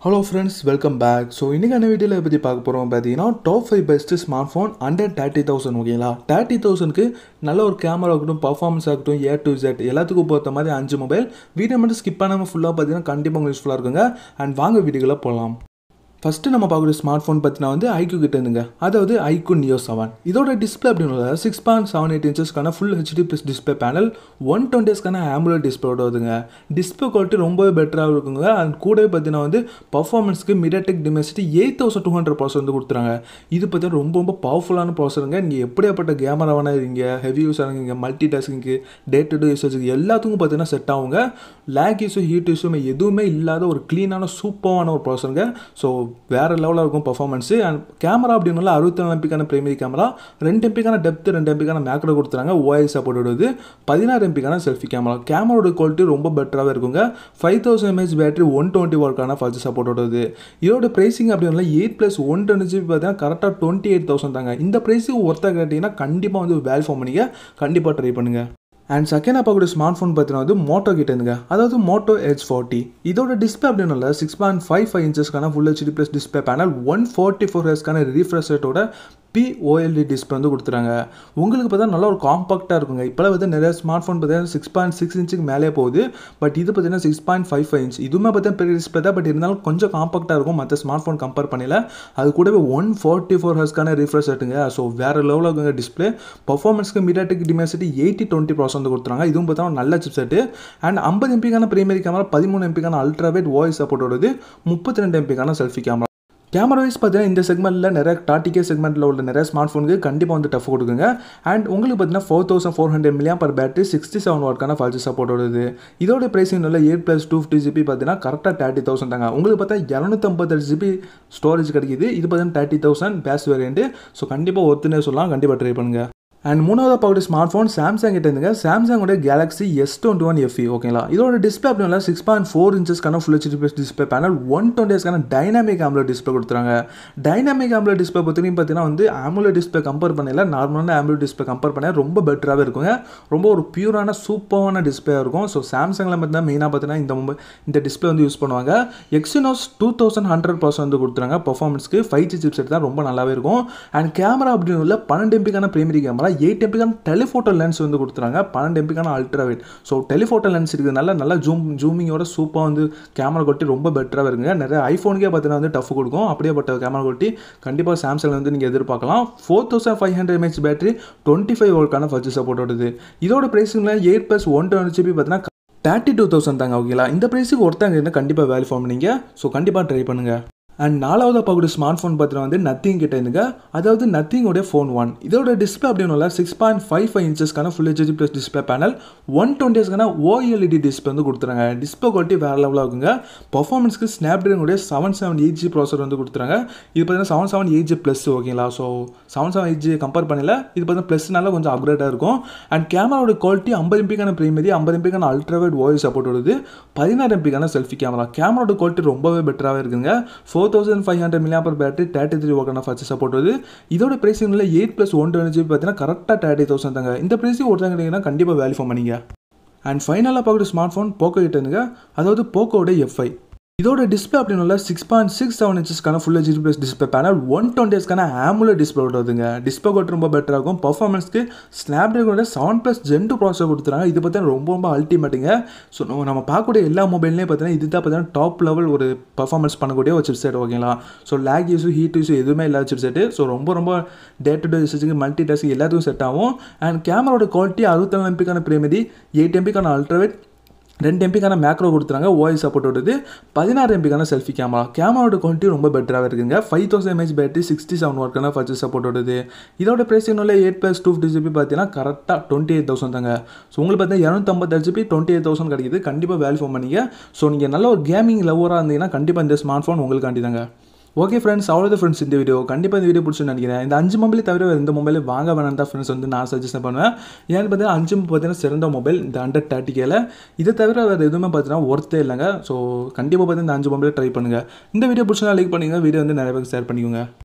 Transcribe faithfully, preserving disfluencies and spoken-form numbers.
Hello friends, welcome back. So இன்னைக்கான வீடியோல பத்தி பார்க்க போறோம் பாத்தீங்கன்னா top five best smart phone under thirty thousand ஓகேங்களா. thirty thousand க்கு நல்ல ஒரு கேமரா ஆகட்டும், பெர்ஃபார்மன்ஸ் ஆகட்டும், A to Z எல்லாத்துக்கும் பொறுத்த மாதிரி அஞ்சு மொபைல் வீடியோ மட்டும் ஸ்கிப் பண்ணாம ஃபுல்லா பாத்தீங்கன்னா கண்டிப்பா உங்களுக்கு யூஸ்ஃபுல்லா இருக்குங்க. அண்ட் வாங்க வீடியோக்குள்ள போலாம். ஃபர்ஸ்ட் நம்ம பார்க்குற ஸ்மார்ட் ஃபோன் பார்த்தீங்கன்னா வந்து ஐக்யூ கிட்ட இருந்துங்க, அதாவது ஐக்யூ நியோ செவன். இதோட டிஸ்பிளே அப்படின்னு சிக்ஸ் பாயிண்ட் செவன் எயிட் இன்ச்சஸ்க்கான full HD plus display panel, one டுவெண்ட்டிஸ்க்கான ஆம்புலர் டிஸ்பிளோட வருதுங்க. டிஸ்பிளே குவாலிட்டி ரொம்பவே பெட்டராக இருக்குங்க. அண்ட் கூடவே பார்த்தீங்கன்னா வந்து பர்ஃபார்மன்ஸ்க்கு MediaTek Dimensity eight thousand two hundred processor வந்து கொடுத்துறாங்க. இது பார்த்தீங்கன்னா ரொம்ப ரொம்ப பவர்ஃபுல்லான ப்ராசருங்க. நீங்கள் எப்படியாப்பட்ட கேமரா வேணா இருங்க, ஹெவி யூஸ் ஆகுங்க, மல்டி டாஸ்கிங்க்கு, டே டு டே யூசேஜுக்கு எல்லாத்துக்கும் பார்த்தீங்கன்னா செட் ஆகுங்க. லேக் இஷ்யூ, ஹீட் இஷ்யூ எதுவுமே இல்லாத ஒரு க்ளீனான சூப்பரான ஒரு ப்ராசருங்க. ஸோ வேறு லெவலாக இருக்கும் பர்ஃபார்மன்ஸு. அண்ட் கேமரா அப்படின்னால அறுபத்தி நாலு எம்பிக்கான பிரைமரி கேமரா, ரெண்டு எம்பிக்கான டெப்த், ரெண்டு எம்பிக்கான மேக்ரோ கொடுத்துறாங்க. ஓஎஸ் சப்போர்ட் வருது. பதினாறு எம்பிக்கான செல்ஃபி கேமரா. கேமராவோட குவாலிட்டி ரொம்ப பெட்டராகவே இருக்குங்க. Five thousand mAh battery, one twenty வாட்க்கான ஃபர்ஸ்ட் சப்போர்ட் வருது. இதோட பிரைசிங் அப்படின்னா eight plus one twenty GB பார்த்தீங்கன்னா கரெக்டாக டுவெண்ட்டி எயிட் தௌசண்ட் தாங்க. இந்த ப்ரைஸுக்கு ஒருத்தர் கேட்டிங்கன்னா கண்டிப்பாக வந்து வேல்யூ ஃபார்ம் பண்ணிங்க, கண்டிப்பாக ட்ரை பண்ணுங்கள். அண்ட் செகண்ட் பார்க்கக்கூடிய ஸ்மார்ட் ஃபோன் பார்த்தீங்கன்னா வந்து மோட்டோ கிட்ட இருந்துங்க, அதாவது மோட்டோ எச் ஃபார்ட்டி. இதோட டிஸ்பிளே அப்படின்னால சிக்ஸ் பாயிண்ட் ஃபைவ் ஃபைவ் இன்ச்சஸ்க்கான full HD plus display panel, one forty four ஹெர்ட்ஸ்க்கான ரீஃப்ரெஷ் ரேட்டோட பி ஓஎல்டி டிஸ்பிளே வந்து கொடுத்துறாங்க. உங்களுக்கு பார்த்தா நல்லா ஒரு காம்பாக்டாக இருக்குங்க. இப்போலாம் வந்து நிறைய ஸ்மார்ட் ஃபோன் பார்த்தீங்கன்னா சிக்ஸ் பாயிண்ட் சிக்ஸ் இன்ச்சுக்கு மேலே போகுது. பட் இது பார்த்தீங்கன்னா six point five five inch. இதுவுமே பார்த்தீங்கன்னா பெரிய டிஸ்பிளே தான், பட் இருந்தாலும் கொஞ்சம் காம்பாக்டாக இருக்கும் மற்ற ஸ்மார்ட் ஃபோன் கம்பேர் பண்ணல. அது கூடவே ஒன் ஃபார்ட்டி ஃபோர் ஹெர்ட்ஸ்க்கான ரீஃப்ரெஷ் ரேட்டுங்க. ஸோ வேறு லெவலில் இருக்குங்க டிஸ்பிளே. பர்ஃபார்மன்ஸ்க்கு MediaTek Dimensity eighty twenty processor வந்து கொடுத்துறாங்க. இதுவும் பார்த்தா நல்ல சிப்செட்டு. அண்ட் ஐம்பது எம்பிக்கான பிரைமரி கேமரா, பதிமூணு எம்பிக்கான அல்ட்ராவைட் வாய்ஸ் சப்போர்ட் வருது, முப்பத்தி ரெண்டு எம்பிக்கான செல்ஃபி கேமரா. கேமரா வைஸ் பார்த்தீங்கன்னா இந்த செக்மெண்ட்டில் நிறைய டாட்டிகே செக்மெண்ட்டில் உள்ள நிறைய ஸ்மார்ட் ஃபோனுக்கு கண்டிப்பாக வந்து டஃப் கொடுக்குங்க. அண்ட் உங்களுக்கு பார்த்தீங்கன்னா four thousand four hundred milliampere battery, sixty seven வாட்க்கான ஃபாஸ்ட் சப்போர்ட் வருது. இதோட பிரைசிங் உள்ள eight plus two fifty GB பார்த்தீங்கன்னா கரெக்டாக தேர்ட்டி தௌசண்ட் தாங்க. உங்களுக்கு பார்த்தா இரநூத்தம்பத்தெட்டு ஜிபி ஸ்டோரேஜ் கிடைக்குது. இது பார்த்தீங்கன்னா thirty thousand base variant. So கண்டிப்பாக ஒருத்தனே சொல்லலாம், கண்டிப்பாக ட்ரை பண்ணுங்கள். அண்ட் மூணாவது பார்க்கக்கூடிய ஸ்மார்ட் ஃபோன் சாம்சங் கிட்ட இருந்துங்க, சாம்சங்கோட Galaxy S twenty one FE ஓகேங்களா. இதோட டிஸ்பிளே அப்படின்னா சிக்ஸ் பாயிண்ட் ஃபோர் இன்ச்சஸ்க்கான full HD plus display panel, one twenty ஹெர்ட்ஸ்க்கான டைனாமிக் ஆம்புலர் டிஸ்பிளே கொடுத்துறாங்க. டைனாமிக் ஆம்புலர் டிஸ்பிளே பொறுத்தவரைக்கும் பார்த்தீங்கன்னா வந்து ஆம்புலர் டிஸ்பிளே கம்பேர் பண்ணல, நார்மலான ஆம்புலர் டிஸ்பிளே கம்பேர் பண்ண ரொம்ப பெட்டராகவே இருக்குங்க. ரொம்ப ஒரு பியூரான சூப்பரான டிஸ்பிளேயாக இருக்கும். ஸோ சாம்சங்கில் பார்த்தீங்கன்னா மெயினாக பார்த்தீங்கன்னா இந்த மொபைல் இந்த டிஸ்பிளே வந்து யூஸ் பண்ணுவாங்க. Exynos two thousand hundred processor வந்து கொடுத்துறாங்க. பர்ஃபார்மன்ஸ்க்கு ஃபைவ் ஜி சிப்செட் தான் ரொம்ப நல்லாவே இருக்கும். அண்ட் கேமரா அப்படின்னு உள்ள பன்னெண்டு எம்பிக்கான பிரைமரி கேமரா, எயிட் எம்பிக்கான டெலிஃபோட்டோ லென்ஸ் வந்து கொடுத்துறாங்க, பன்னெண்டு எம்பிக்கான அல்ட்ராவைட். ஸோ டெலிஃபோட்டோ லென்ஸ் இருக்கிறதுனால நல்லா ஜூம் ஜூமிங்கோட சூப்பராக வந்து கேமரா குவாலிட்டி ரொம்ப பெட்டராக இருக்குங்க. நிறைய ஐஃபோனுக்கே பார்த்தீங்கன்னா வந்து டஃப் கொடுக்கும். அப்படியேப்பட்ட கேமரா குவாலிட்டி கண்டிப்பாக சாம்சங் வந்து நீங்கள் எதிர்பார்க்கலாம். Four thousand five hundred mAh battery, twenty five வோல்ட்க்கான ஃபர்ஸ்ட் சப்போர்ட் வருது. இதோட பிரைஸிங்கில் eight plus one twenty GB பார்த்தீங்கன்னா தேர்ட்டி டூ தௌசண்ட் தாங்க ஓகேங்களா. இந்த பிரைஸுக்கு ஒருத்தங்க இருந்தால் கண்டிப்பாக வேல்யூ ஃபார்ம் பண்ணிங்க. ஸோ கண்டிப்பாக ட்ரை பண்ணுங்கள். அண்ட் நாலாவது பார்க்கக்கூடிய ஸ்மார்ட் ஃபோன் பார்த்தீங்கன்னா வந்து நத்திங் கிட்ட இருந்துங்க, அதாவது நத்திங்கோடைய ஃபோன் ஒன். இதோட டிஸ்பிளே அப்படின்னு சிக்ஸ் பாயிண்ட் ஃபைவ் ஃபைவ் இன்ச்சஸ்க்கான full HD plus display panel, one twenty ஹெர்ட்ஸ்க்கான ஓஎல்இடி டிஸ்பிளே வந்து கொடுத்துறாங்க. டிஸ்பிளே குவாலிட்டி வேறு லெவலாக இருக்குங்க. பர்ஃபார்மன்ஸ்க்கு ஸ்னாப்ட்ராகனுடைய seven seven eight G processor வந்து கொடுத்துறாங்க. இது பார்த்தீங்கன்னா seven seven eight G plus ஓகேங்களா. So seven seven eight G compare பண்ணல, இது பார்த்தீங்கன்னா ப்ளஸ்னால கொஞ்சம் அப்கிரேடாக இருக்கும். அண்ட் கேமராவோட குவாலிட்டி ஐம்பது எம்பிக்கான பிரைமரி, ஐம்பது எம்பிக்கான அல்ட்ராவைட் வாய்ஸ் சப்போர்ட் வருது, பதினாறு எம்பிக்கான செல்ஃபி கேமரா. கேமராவோட குவாலிட்டி ரொம்பவே பெட்டராகவே இருக்குங்க. Four thousand five hundred milliampere battery, thirty three வாட்க்கான ஃபர்ஸ்ட் சப்போர்ட் வருது. இதோட பிரைசிங் உள்ள eight plus one twenty GB பார்த்தீங்கன்னா கரெக்டாக தேர்ட்டி தௌசண்ட் தாங்க. இந்த பிரைஸுக்கு ஒருத்தங்க கேட்டிங்கன்னா கண்டிப்பாக வேல்யூ ஃபார்ம் பண்ணிங்க. அண்ட் ஃபைனலாக பார்க்கக்கூடிய ஸ்மார்ட் ஃபோன் போக்கோ கிட்ட இருந்துங்க, அதாவது போக்கோட எஃப்ஐ. இதோட டிஸ்பிளே அப்படின்னு சிக்ஸ் பாயிண்ட் சிக்ஸ் செவன் இன்ச்சஸ்க்கான full HD plus display panel, one twenty ஹெர்ட்ஸ்க்கான ஆம்புலர் டிஸ்பிளே வருதுங்க. டிஸ்பிளே குவாலிட்டி ரொம்ப பெட்டராக இருக்கும். பர்ஃபார்மன்ஸ்க்கு ஸ்னாப்ட்ராகனோட seven plus gen two processor கொடுத்துறாங்க. இது பார்த்தீங்கன்னா ரொம்ப ரொம்ப அல்டிமேட்டுங்க. ஸோ நம்ம பார்க்கக்கூடிய எல்லா மொபைல்லையும் பார்த்தீங்கன்னா இது தான் பார்த்தீங்கன்னா டாப் லெவல் ஒரு பர்ஃபார்மன்ஸ் பண்ணக்கூடிய ஒரு சிப்செட் ஓகேங்களா. So lag issue, heat issue எதுவுமே இல்லாத சிப்செட்டு. ஸோ ரொம்ப ரொம்ப டே டு டே யூசேஜுக்கு, மல்டி டாஸ்க்கு எல்லாத்துக்கும் செட் ஆகும். அண்ட் கேமராவோட குவாலிட்டி அறுபத்தி நாலு எம்பிக்கான பிரைமரி, எயிட் எம்பிக்கான அல்ட்ராவைட், ரெண்டு எம்பிக்கான மேக்ரோ கொடுத்துறாங்க, ஓஎஸ் சப்போர்ட் வருது, பதினாறு எம்பிக்கான செல்ஃபி கேமரா. கேமராவோட குவாலிட்டி ரொம்ப பெட்டராகவே இருக்குங்க. Five thousand mAh battery, sixty seven வாட்க்கான ஃபர்ஸ்ட் சப்போர்ட் வருது. இதோட பிரைசிங் உள்ள eight plus two fifty GB பார்த்தீங்கன்னா கரெக்டாக டுவெண்ட்டி எயிட் தௌசண்ட் தாங்க. ஸோ உங்களுக்கு பார்த்தீங்கன்னா இரநூத்தம்பத்தெட்டு ஜிபி டுவெண்ட்டி எயிட் தௌசண்ட் கிடைக்குது. கண்டிப்பாக வேல்யூ ஃபார்ம் பண்ணிங்க. ஸோ நீங்கள் நல்ல ஒரு கேமிங் லவராக இருந்தீங்கன்னா கண்டிப்பாக இந்த ஸ்மார்ட் ஃபோன் உங்களுக்காண்டி தாங்க. ஓகே ஃப்ரெண்ட்ஸ், அவ்வளோதான் ஃப்ரெண்ட்ஸ் இந்த வீடியோ. கண்டிப்பாக இந்த வீடியோ பிடிச்சுன்னு நினைக்கிறேன். இந்த அஞ்சு மொபைல் தவிர இந்த மொபைல் வாங்க வேணாம் தான் ஃப்ரெண்ட்ஸ் வந்து நான் சஜஷன் பண்ணுவேன். ஏன்னு பார்த்தீங்கன்னா அஞ்சு பார்த்தீங்கன்னா சிறந்த மொபைல் இந்த அண்டர் தேர்ட்டி கேல. இதை தவிர வேறு எதுவுமே பார்த்தீங்கன்னா ஒர்த்தே இல்லைங்க. ஸோ கண்டிப்பாக பார்த்தீங்கன்னா இந்த அஞ்சு மொபைல் ட்ரை பண்ணுங்கள். இந்த வீடியோ பிடிச்சா லைக் பண்ணுங்கள். வீடியோ வந்து நிறைய பேருக்கு ஷேர் பண்ணிக்கோங்க.